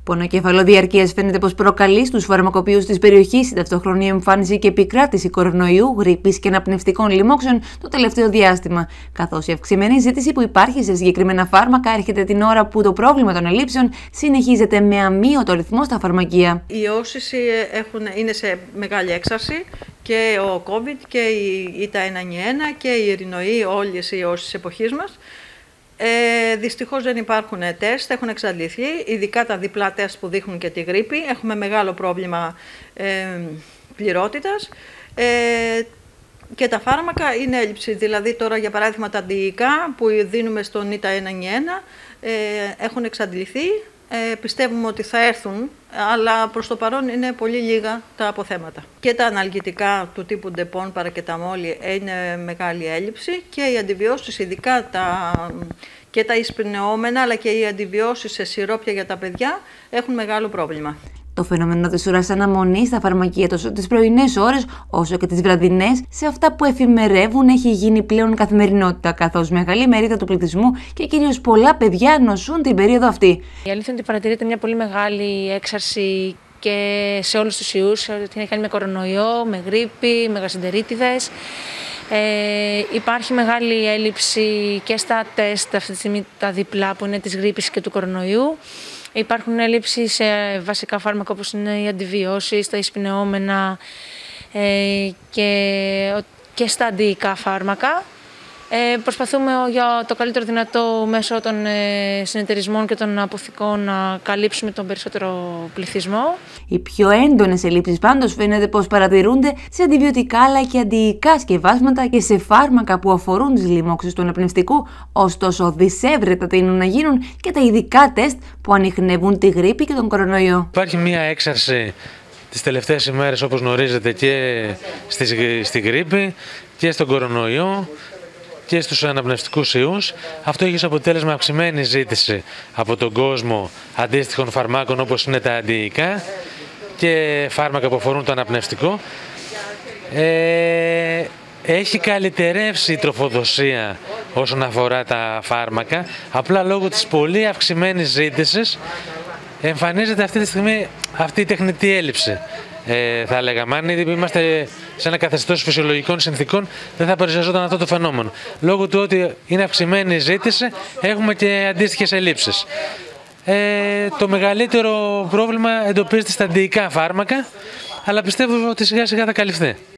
Πονοκέφαλο διαρκείας φαίνεται πως προκαλεί στους φαρμακοποιούς της περιοχής η ταυτόχρονη εμφάνιση και επικράτηση κορονοϊού, γρίπης και αναπνευστικών λοιμόξεων το τελευταίο διάστημα, καθώς η αυξημένη ζήτηση που υπάρχει σε συγκεκριμένα φάρμακα έρχεται την ώρα που το πρόβλημα των ελλείψεων συνεχίζεται με αμύωτο ρυθμό στα φαρμακεία. Οι ιώσεις είναι σε μεγάλη έξαρση, και ο COVID και η ΙΤΑ 191 και οι ειρηνοοί, όλες οι ιώσεις της εποχής μας. Δυστυχώς δεν υπάρχουν τεστ, έχουν εξαντληθεί, ειδικά τα διπλά τεστ που δείχνουν και τη γρίπη. Έχουμε μεγάλο πρόβλημα πληρότητας και τα φάρμακα είναι έλλειψη. Δηλαδή τώρα για παράδειγμα τα αντιϊκά που δίνουμε στον ΙΤΑ 191 έχουν εξαντληθεί. Πιστεύουμε ότι θα έρθουν, αλλά προς το παρόν είναι πολύ λίγα τα αποθέματα. Και τα αναλγητικά του τύπου ντεπών, παρακεταμόλη, είναι μεγάλη έλλειψη και οι αντιβιώσεις, ειδικά και τα εισπνεώμενα, αλλά και οι αντιβιώσεις σε σιρόπια για τα παιδιά, έχουν μεγάλο πρόβλημα. Το φαινόμενο της ώρας αναμονής στα φαρμακεία τόσο τις πρωινές ώρες όσο και τις βραδινές σε αυτά που εφημερεύουν έχει γίνει πλέον καθημερινότητα, καθώς μεγάλη μερίδα του πληθυσμού και κυρίως πολλά παιδιά νοσούν την περίοδο αυτή. Η αλήθεια είναι ότι παρατηρείται μια πολύ μεγάλη έξαρση και σε όλους τους ιούς, ότι έχει κάνει με κορονοϊό, με γρίπη, με γαστρεντερίτιδες. Υπάρχει μεγάλη έλλειψη και στα τεστ αυτή τη στιγμή τα διπλά που είναι της γρίπης και του κορονοϊού. Υπάρχουν έλλειψη σε βασικά φάρμακα όπως είναι οι αντιβιώσεις, τα εισπνεώμενα και στα αντιϊκά φάρμακα. Προσπαθούμε για το καλύτερο δυνατό μέσω των συνεταιρισμών και των αποθηκών να καλύψουμε τον περισσότερο πληθυσμό. Οι πιο έντονες ελλείψεις πάντως φαίνεται πως παρατηρούνται σε αντιβιωτικά αλλά και αντιϊκά σκευάσματα και σε φάρμακα που αφορούν τις λοιμώξεις του αναπνευστικού, ωστόσο δυσέβρετα τείνουν να γίνουν και τα ειδικά τεστ που ανιχνεύουν τη γρίπη και τον κορονοϊό. Υπάρχει μια έξαρση τις τελευταίες ημέρες, όπως γνωρίζετε, και στη γρίπη και στον κορονοϊό και στους αναπνευστικούς ιούς. Αυτό έχει ως αποτέλεσμα αυξημένη ζήτηση από τον κόσμο αντίστοιχων φαρμάκων όπως είναι τα αντιϊκά και φάρμακα που αφορούν το αναπνευστικό. Έχει καλυτερεύσει η τροφοδοσία όσον αφορά τα φάρμακα, απλά λόγω της πολύ αυξημένης ζήτησης εμφανίζεται αυτή τη στιγμή αυτή η τεχνητή έλλειψη. Θα λέγαμε, αν είμαστε σε ένα καθεστώς φυσιολογικών συνθήκων, δεν θα παρουσιαζόταν αυτό το φαινόμενο. Λόγω του ότι είναι αυξημένη η ζήτηση, έχουμε και αντίστοιχες ελλείψεις. Το μεγαλύτερο πρόβλημα εντοπίζεται στα αντιϊκά φάρμακα, αλλά πιστεύω ότι σιγά σιγά θα καλυφθεί.